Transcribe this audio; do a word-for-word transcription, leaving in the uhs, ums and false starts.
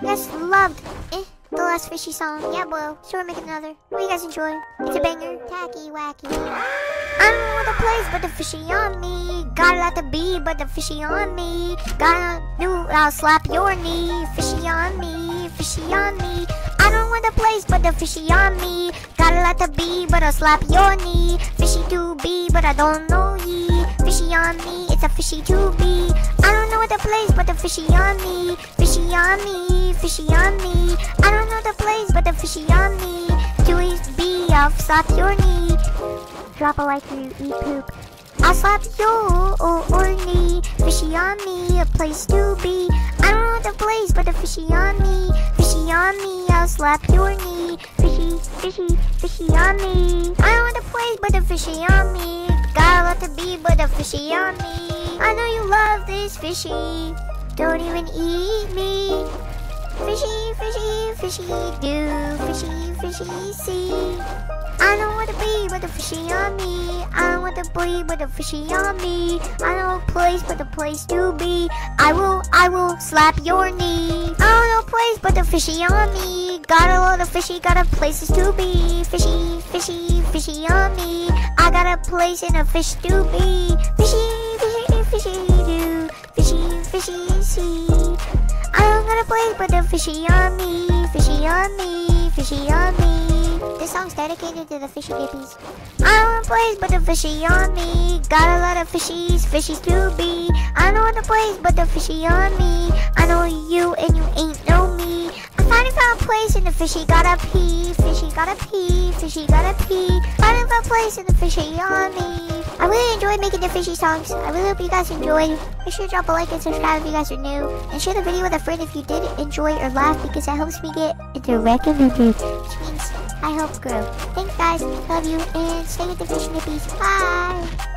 You guys loved eh, the last fishy song. Yeah, well, so we're making another. Hope you guys enjoy. It's a banger. Tacky wacky. I don't know what the place, but the fishy on me. Gotta let the be, but the fishy on me. Gotta do, I'll slap your knee. Fishy on me, fishy on me. I don't want the place, but the fishy on me. Gotta let the be, but I'll slap your knee. Fishy to be, but I don't know ye. Fishy on me, it's a fishy to be. I don't know what the place, but the fishy on me. Fishy on me, fishy on me. I don't know the place, but the fishy on me. To be, I'll slap your knee. Drop a like or you eat poop. I'll slap your or, or knee. Fishy on me, a place to be. I don't know the place, but the fishy on me. Fishy on me, I'll slap your knee. Fishy, fishy, fishy on me. I don't know the place, but the fishy on me. Gotta let the be, but the fishy on me. I know you love this fishy. Don't even eat me. Fishy, fishy, fishy do. Fishy, fishy see. I don't want to be, but the fishy on me. I don't want to be, but the fishy on me. I know a place, but the place to be. I will, I will slap your knee. I don't know a place, but the fishy on me. Got a lot of fishy, got a places to be. Fishy, fishy, fishy on me. I got a place and a fish to be. Fishy, fishy, fishy do. Fishy, fishy see. I don't got a place, but the fishy on me. Fishy on me, fishy on me. This song's dedicated to the fishy dippies. I don't want a place, but the fishy on me. Got a lot of fishies, fishies to be. I don't want a place, but the fishy on me. I know you and you ain't know me. I finally found a place and the fishy gotta pee. Fishy gotta pee, fishy gotta pee. Finally found a place and the fishy on me. I really enjoyed making the fishy songs. I really hope you guys enjoyed. Make sure to drop a like and subscribe if you guys are new. And share the video with a friend if you did enjoy or laugh, because that helps me get into recommended, which means I help grow. Thanks guys, love you, and stay with the fishy nippies. Bye!